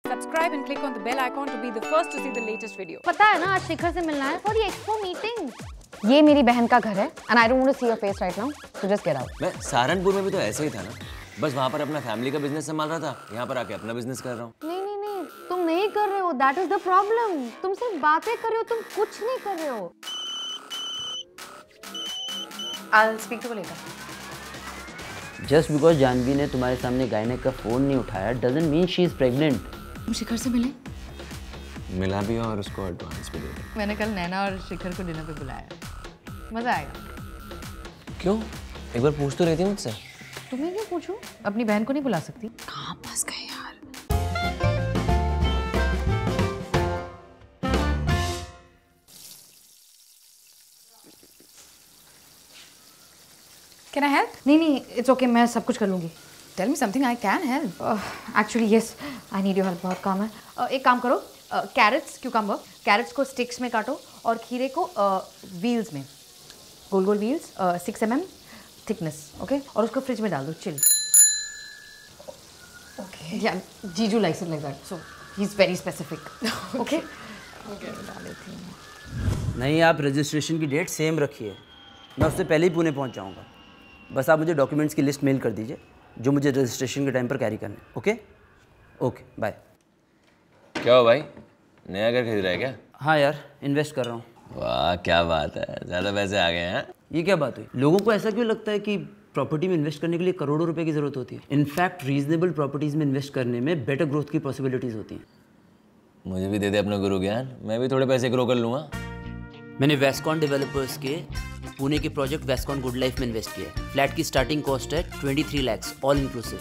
Subscribe and click on the bell icon to be the first to see the latest video. पता है ना आज शिखर से मिलना है for the expo meeting. ये मेरी बहन का घर है and I don't want to see your face right now. So just get out. मैं सहारनपुर में भी तो ऐसे ही था ना, बस वहाँ पर अपना फैमिली का बिजनेस संभाल रहा था, यहाँ पर आके अपना बिजनेस कर रहा हूँ। नहीं, तुम नहीं कर रहे हो. That is the problem. तुम सिर्फ बातें कर रहे हो, तुम कुछ नहीं कर रहे हो. I'll speak to you later. Just because Janvi ने तुम्हारे सामने गायनेक का फोन नहीं उठाया doesn't mean she is pregnant. तुम शिखर से मिले? मिला भी और उसको एडवांस भी दे दिया। मैंने कल नैना और शिखर को डिनर पे बुलाया. मजा आएगा. क्यों? एक बार पूछ तो रही थी मुझसे। तुम्हें क्यों पूछूं? अपनी बहन को नहीं बुला सकती? कहाँ फंस गए यार? Can I help? नहीं, it's okay. मैं सब कुछ कर लूँगी. Tell me something I can help. Actually yes, I need your help. बहुत काम है. एक काम करो. कैरेट्स, क्यूकम्बर, कैरेट्स को स्टिक्स में काटो और खीरे को व्हील्स में, गोल गोल व्हील्स, 6 mm थिकनेस, ओके? और उसको फ्रिज में डाल दो, चिल. ओके. या जीजू likes it like that, so he is very specific. Okay. Okay, डाल देती हूं. नहीं, आप रजिस्ट्रेशन की डेट सेम रखिए. मैं उससे पहले ही पुणे पहुंच जाऊंगा. बस आप मुझे डॉक्यूमेंट्स की लिस्ट मेल कर दीजिए जो मुझे रजिस्ट्रेशन के टाइम पर कैरी करने. Okay okay, bye. क्या हो भाई, नया घर खरीद रहा है क्या? हाँ यार, इन्वेस्ट कर रहा हूँ. वाह क्या बात है, ज़्यादा पैसे आ गए हैं. ये क्या बात हुई? लोगों को ऐसा क्यों लगता है कि प्रॉपर्टी में इन्वेस्ट करने के लिए करोड़ों रुपए की जरूरत होती है? इनफैक्ट रीजनेबल प्रॉपर्टीज में इन्वेस्ट करने में बेटर ग्रोथ की पॉसिबिलिटीज होती हैं. मुझे भी दे दे अपना गुरु ज्ञान, मैं भी थोड़े पैसे ग्रो कर लूँगा. मैंने वेस्कॉन डेवलपर्स के पुणे के प्रोजेक्ट वेस्कॉन गुड लाइफ में इन्वेस्ट किया है. फ्लैट की स्टार्टिंग कॉस्ट है 23 lakhs ऑल इंक्लूसिव.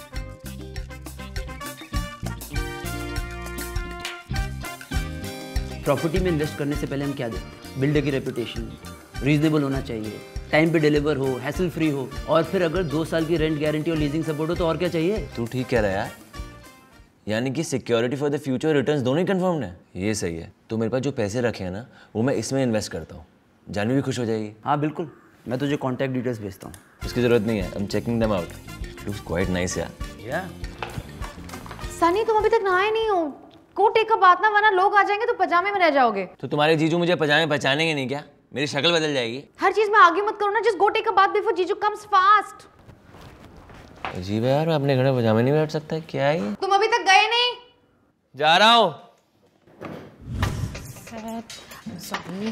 प्रॉपर्टी में इन्वेस्ट करने से पहले हम क्या देखते हैं? बिल्डर की रेपुटेशन, रीजनेबल होना चाहिए, टाइम पे डिलीवर हो, हैसल फ्री हो, और फिर अगर 2 साल की रेंट गारंटी और लीजिंग सपोर्ट हो तो और क्या चाहिए? तू ठीक कह रहा है यार, यानी कि security for the future returns दोनों ही कंफर्म्ड है. ये सही है. तो मेरे पास जो पैसे रखे हैं ना, वो मैं इसमें इन्वेस्ट करता हूँ. जानवी भी खुश हो जाएगी. हाँ बिल्कुल, मैं तुझे कॉन्टैक्ट डिटेल्स भेजता हूँ. उसकी ज़रूरत नहीं है, I am checking them out. Looks quite nice यार. सनी, तुम अभी तक नहाए नहीं हो. गो टेक अ बाथ ना, वरना लोग आ जाएंगे तो पजामे में रह जाओगे. तो तुम्हारे जीजू मुझे पजामे पहचानेंगे नहीं क्या? मेरी शक्ल बदल जाएगी. हर चीज में आगे मत करो ना. Just go take a bath before जीजू कम्स फास्ट. अजीब है यार, मैं अपने घर में पजामे नहीं बैठ सकता. क्या है? तुम अभी तक गए नहीं? जा रहा हूँ. सॉरी.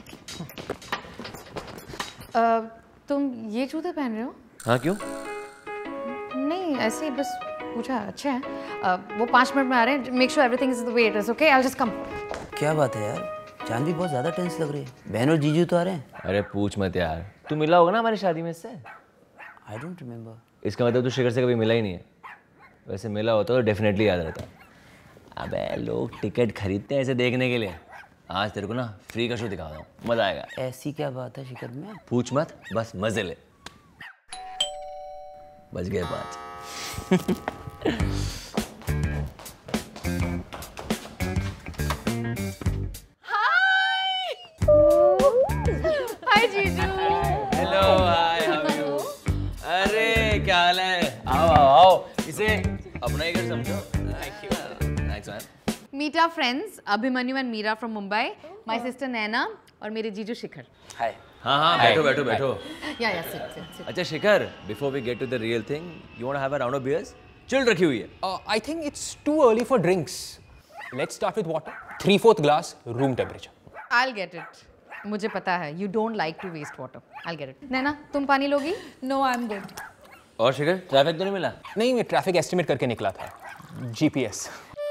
तुम ये जूते पहन रहे हो? हाँ क्यों? नहीं, ऐसे ही बस पूछा. अच्छे हैं. वो 5 मिनट में आ रहे हैं. Make sure everything is the way it is. Okay, I will just come. क्या बात है यार, जानवी बहुत ज़्यादा टेंस लग रही है. बहन और जीजू तो आ रहे हैं. अरे पूछ मत यार, तू मिला होगा ना हमारी शादी में इससे. I don't remember. इसका मतलब तू शिखर से कभी मिला ही नहीं है. वैसे मिला होता तो डेफिनेटली याद रहता. अबे लोग टिकट खरीदते हैं ऐसे देखने के लिए. आज तेरे को ना फ्री का शो दिखा रहा हूँ, मजा आएगा. ऐसी क्या बात है शिखर में? पूछ मत, बस मजे ले. बच गए 5. हाय जीजू. Hello, hi, how are you? अरे क्या हाल है? आओ. इसे अपना ही घर समझो. Thanks man. Meet our friends Abhimanyu and Meera from Mumbai, my sister Naina और मेरे जीजू शिखर. हाय. हाँ, बैठो. Yeah, sit. अच्छा Shikhar, before we get to the real thing, you want to have a round of beers? Chill रखी हुई है. I think it's too early for drinks. Let's start with water. 3/4 glass, room temperature. I'll get it. मुझे पता है you don't like to waste water. I'll get it. नैना, तुम पानी लोगी? No, I'm good. और शिखर, ट्रैफिक तो नहीं मिला? नहीं, मैं ट्रैफिक एस्टिमेट करके निकला था. GPS.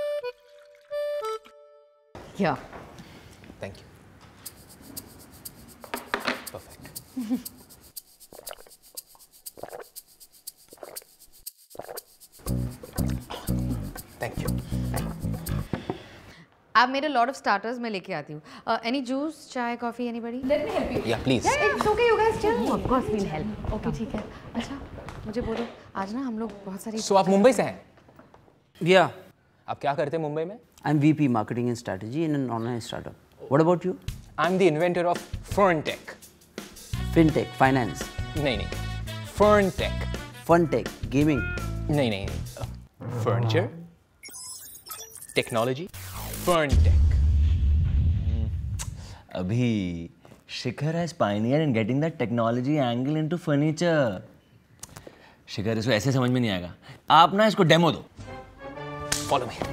Yeah. Thank you. Perfect. Thank you. I've made a lot of starters. मैं लेके आती हूँ. Any juice, चाय, coffee, anybody? Let me help you. Yeah, please. Yeah, it's okay, you guys chill. Of course, we'll help. Okay, ठीक है. अच्छा, मुझे बोलो, आज ना हम लोग बहुत सारी. So आप मुंबई से हैं? Yeah, आप क्या करते हैं मुंबई में? I'm VP Marketing and Strategy in an online startup. What about you? I'm the inventor of FernTech. FinTech, finance. नहीं. FernTech. Funtech, gaming. नहीं. Furniture. Technology, Ferntech. अभी शिखर has pioneered in getting the technology angle into furniture. शिखर इसको ऐसे समझ में नहीं आएगा. आप ना इसको डेमो दो. Follow me.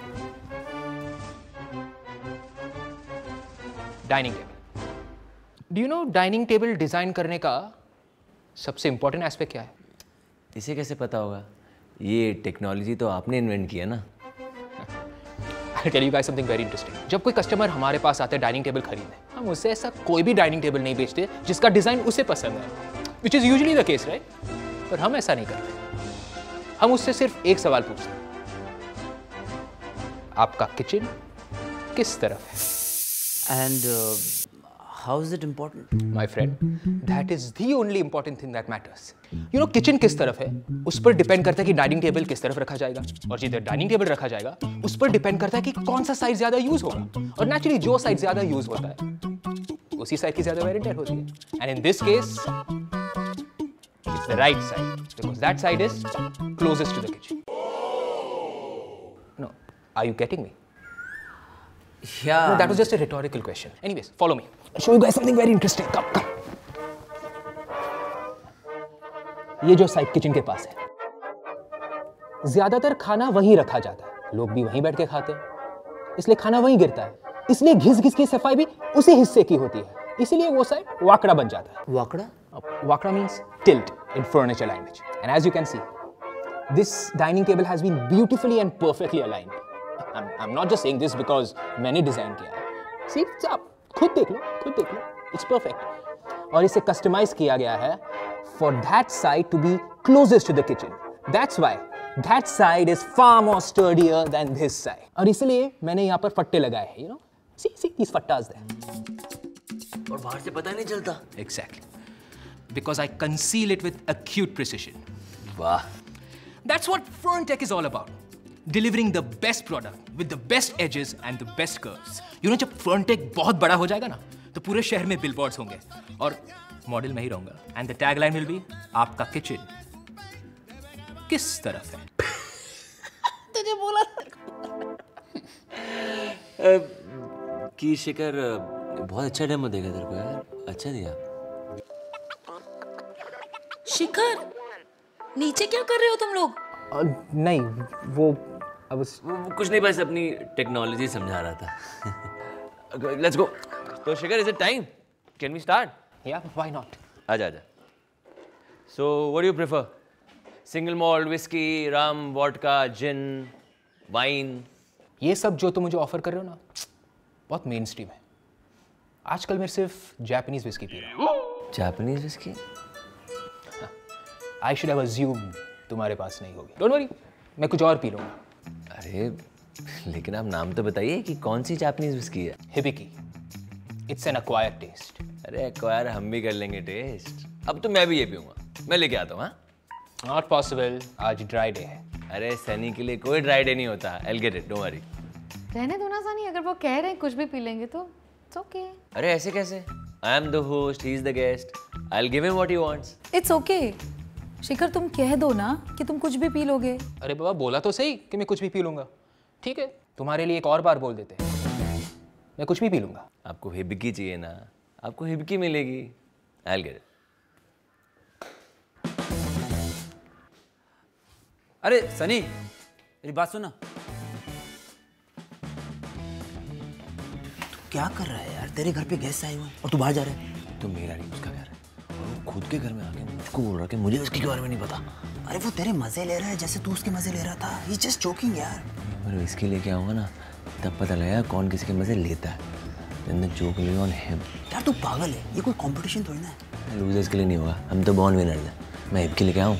Dining table. Do you know dining table design करने का सबसे important aspect क्या है? इसे कैसे पता होगा? ये टेक्नोलॉजी तो आपने इन्वेंट किया ना. I'll tell you guys something very interesting. जब कोई कस्टमर हमारे पास आते हैं डाइनिंग टेबल खरीदने, हम उससे ऐसा कोई भी डाइनिंग टेबल नहीं बेचते जिसका डिजाइन उसे पसंद है, which is usually the case, right? पर हम ऐसा नहीं करते. हम उससे सिर्फ एक सवाल पूछते हैं. आपका किचन किस तरफ है? And how is it important? My friend, that is the only important thing that matters. You know, kitchen किस तरफ है उस पर डिपेंड करता है कि डाइनिंग टेबल किस तरफ रखा जाएगा, और जिधर डाइनिंग टेबल रखा जाएगा उस पर डिपेंड करता है कि कौन सा साइड ज्यादा यूज होगा, और नेचुरली जो साइड ज्यादा यूज होता है उसी साइड की ज्यादा वेयर एंड टेयर होती है. And in this case it's the right side, because that side is closest to the kitchen. No, are you getting me? Yeah. No, that was just a rhetorical question. Anyways, follow me. I'll show you guys something very interesting. Come. ये जो side kitchen के पास है, ज्यादातर खाना वहीं रखा जाता है, लोग भी वहीं बैठ के खाते हैं, इसलिए खाना वहीं गिरता है, इसलिए घिस घिस की सफाई भी उसी हिस्से की होती है, इसीलिए वो साइड वाकड़ा बन जाता है. वाकड़ा? Wakra means tilt in furniture language. And as you can see, this dining table has been beautifully and perfectly aligned. I'm not just saying this because मैंने डिजाइन किया है. See, आप खुद देख लो. It's perfect. और इसे कस्टमाइज किया गया है for that side to be closest to the kitchen. That's why that side is far more sturdier than this side. और इसलिए मैंने यहाँ पर फट्टे लगाए हैं. You know, see these fattas there. और बाहर से पता नहीं चलता. Exactly. Because I conceal it with acute precision. वाह. That's what Ferntech is all about. Delivering the best product with the best edges and the best curves. You know, जब Ferntech बहुत बड़ा हो जाएगा ना, तो पूरे शहर में बिलबोर्ड्स होंगे और मॉडल में ही रहूंगा. And the tagline will be आपका किचन किस तरफ है? तुझे बोला कि शिखर बहुत अच्छा डेमो देगा तेरे को यार. अच्छा दिया. शिखर, नीचे क्या कर रहे हो तुम लोग? नहीं, वो अब कुछ नहीं, बस अपनी टेक्नोलॉजी समझा रहा था. Let's go. तो Shikhar, is it time? Can we start? या व्हाई नॉट? आजा. So what do you prefer? Single malt, whisky, rum, vodka, gin, wine? ये सब जो तुम मुझे ऑफर कर रहे हो ना, बहुत मेन स्ट्रीम है. आजकल मैं सिर्फ जापानीज विस्की पी रहा हूँ. Japanese whisky? I should have assumed तुम्हारे पास नहीं होगी. डोंट वरी, मैं कुछ और पी लूंगा. अरे लेकिन आप नाम तो बताइए कि कौन सी जापानीज विस्की है? Hibiki. It's an acquired taste. अरे एक्वायर हम भी कर लेंगे टेस्ट. अब तो मैं भी ये पीऊंगा. मैं लेके आता हूँ. हाँ, नॉट पॉसिबल, आज ड्राई डे है. अरे सनी के लिए कोई ड्राई डे नहीं होता. I'll get it, don't worry. रहने दो ना सनी, अगर वो कह रहे हैं कुछ भी पी लेंगे तो it's okay. अरे ऐसे कैसे? I am the host, he is the guest. I'll give him what he wants. It's okay. Shikhar, तुम कह दो ना कि तुम कुछ भी पी लोगे. अरे बाबा, बोला तो सही कि मैं कुछ भी पी लूंगा. ठीक है, तुम्हारे लिए एक और बार बोल देते हैं, मैं कुछ भी पी लूंगा. आपको हिबकी चाहिए ना? आपको हिबकी मिलेगी. I'll get it. अरे सनी, मेरी बात सुना. तू क्या कर रहा है यार? तेरे घर पे गेस्ट आए हुए हैं और तू बाहर जा रहा है. तो मेरा नहीं, उसका घर है. और वो खुद के घर में आके मुझको बोल रहा कि मुझे उसके बारे में नहीं पता. अरे वो तेरे मजे ले रहा है जैसे तू उसके मजे ले रहा था. He's just joking यार. अगर इसके लेके आऊँगा ना, तब पता लगेगा कौन किसी के मजे लेता है. Then the joke will be on him. यार तू पागल है, ये कोई कंपटीशन थोड़ी ना है. लूजर्स के लिए नहीं होगा, हम तो बॉर्न विनर्स हैं. मैं हिबकी लेके आऊँ?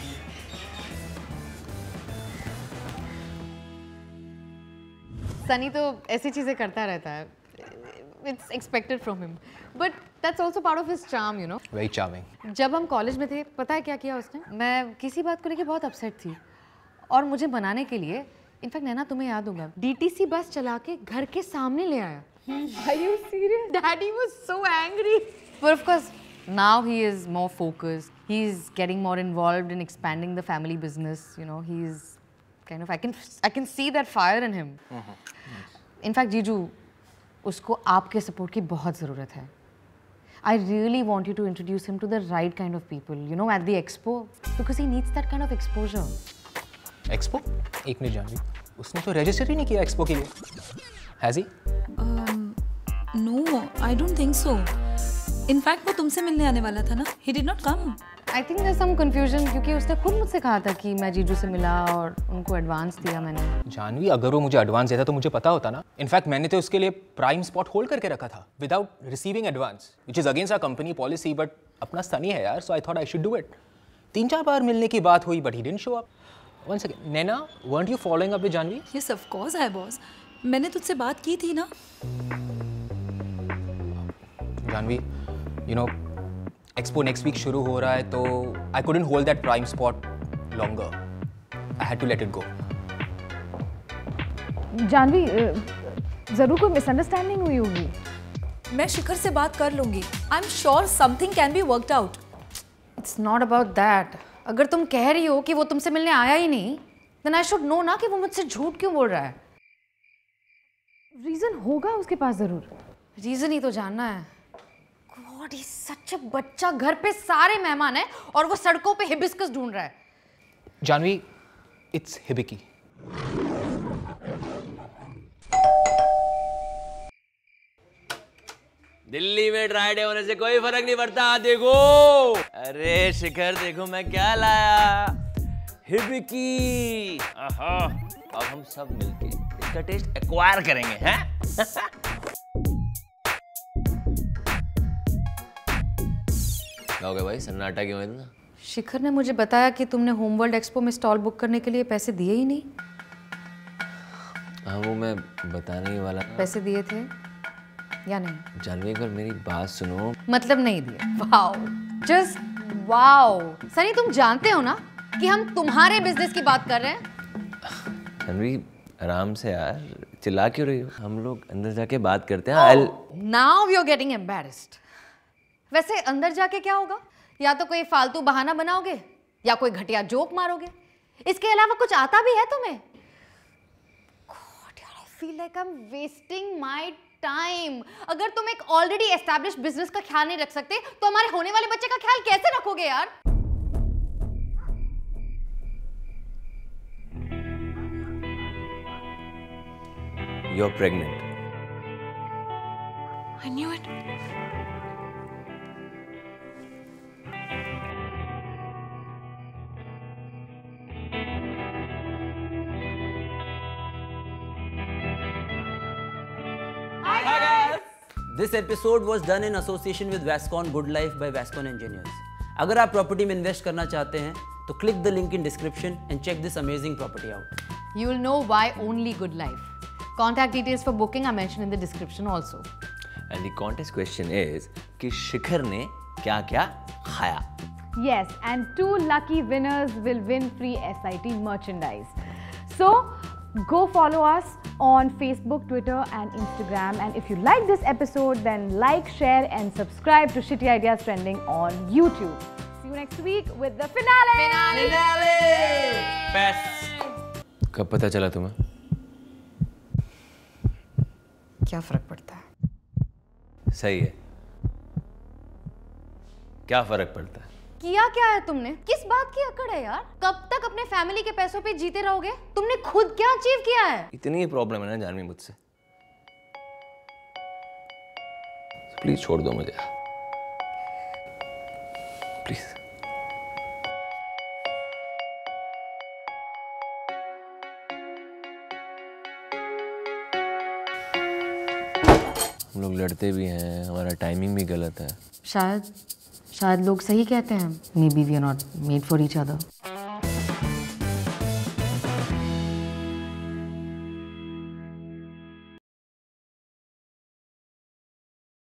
सनी तो ऐसी चीज़ें करता रहता है. It's expected from him. But that's also part of his charm, you know. Very charming. जब हम कॉलेज में थे, पता है क्या किया उसने? मैं किसी बात को लेके बहुत अपसेट थी और मुझे मनाने के लिए, इनफैक्ट नैना तुम्हें याद होगा, DTC बस चला के घर के सामने ले आया. Are you serious? Daddy was so angry. But of course, now he is more focused. He's getting more involved in expanding the family business. You know, he's Kind of, I can see that fire in him. In fact, जीजू, उसको आपके support की बहुत ज़रूरत है. I really want you to introduce him to the right kind of people, you know, at the expo, because he needs that kind of exposure. Expo? एक minute Janvi, उसने तो register ही नहीं किया expo के लिए. Has he? No, I don't think so. In fact, वो तुमसे मिलने आने वाला था ना? He did not come. I think there's some confusion क्योंकि उसने खुद मुझसे कहा था कि मैं जीजू से मिला और उनको एडवांस दिया मैंने. जानवी, अगर वो मुझे एडवांस देता तो मुझे पता होता ना. इनफैक्ट मैंने तो उसके लिए प्राइम स्पॉट होल्ड करके रखा था without receiving advance, which is against our company policy, but अपना सनी है यार, so I thought I should do it. 3-4 बार मिलने की बात हुई but he didn't show up. One second, Naina, weren't you following up with Janvi? Yes, of course है boss. मैंने तुझसे बात की थी ना. Janvi, you know, expo next week शुरू हो रहा है तो आई couldn't hold that prime spot longer. I had to let it go. Janvi, जरूर कोई मिसअंडरस्टैंडिंग हुई होगी. मैं शिखर से बात कर लूंगी. I am sure something can be worked out. It's not about that. अगर तुम कह रही हो कि वो तुमसे मिलने आया ही नहीं, then I should know ना कि वो मुझसे झूठ क्यों बोल रहा है. रीजन होगा उसके पास जरूर. रीजन ही तो जानना है. God, he's such a बच्चा. घर पे सारे मेहमान हैं और वो सड़कों पे हिबिस्कस ढूंढ रहा है. Janvi, it's Hibiki. दिल्ली में ड्राई डे होने से कोई फर्क नहीं पड़ता. देखो, अरे शिखर देखो मैं क्या लाया. हिबिकी. अब हम सब मिलके इसका टेस्ट एक्वायर करेंगे, हैं? क्या हो गया भाई, सन्नाटा क्यों है इतना? शिखर ने मुझे बताया कि तुमने होम वर्ल्ड एक्सपो में स्टॉल बुक करने के लिए पैसे दिए ही नहीं. हाँ, वो मैं बताने ही वाला था. पैसे दिए थे या नहीं? जानवी, एक बार मेरी बात सुनो. मतलब नहीं दिए. Wow, just wow. सनी, तुम जानते हो ना कि हम तुम्हारे बिजनेस की बात कर रहे हैं. जानवी, आराम से यार, चिल्ला क्यों रही हो? हम लोग अंदर जाके बात करते हैं. Now you are getting embarrassed. वैसे अंदर जाके क्या होगा? या तो कोई फालतू बहाना बनाओगे या कोई घटिया जोक मारोगे. इसके अलावा कुछ आता भी है तुम्हें? God, यार, I feel like I'm wasting my time. अगर तुम एक ऑलरेडी एस्टैब्लिश्ड बिजनेस का ख्याल नहीं रख सकते तो हमारे होने वाले बच्चे का ख्याल कैसे रखोगे यार? You're pregnant. I knew it. This episode was done in association with Vascon Good Life by Vascon Engineers. अगर आप प्रॉपर्टी में इन्वेस्ट करना चाहते हैं तो click the link in description and check this amazing property out. You will know why only Good Life. Contact details for booking are mentioned in the description also. And the contest question is कि शिखर ने क्या-क्या खाया? Yes, and 2 lucky winners will win free SIT merchandise. So, go follow us on Facebook, Twitter and Instagram, and if you like this episode then like, share and subscribe to Shitty Ideas Trending on YouTube. See you next week with the finale! Best! कब पता चला तुम्हें? क्या फर्क पड़ता है? सही है. क्या फर्क पड़ता है? किया क्या है तुमने? किस बात की अकड़ है यार? कब तक अपने फैमिली के पैसों पे जीते रहोगे? तुमने खुद क्या अचीव किया है? इतनी ही प्रॉब्लम है ना जानवी मुझसे. प्लीज छोड़ दो मुझे. प्लीज. हम लोग लड़ते भी हैं, हमारा टाइमिंग भी गलत है. शायद लोग सही कहते हैं. Maybe we are not made for each other.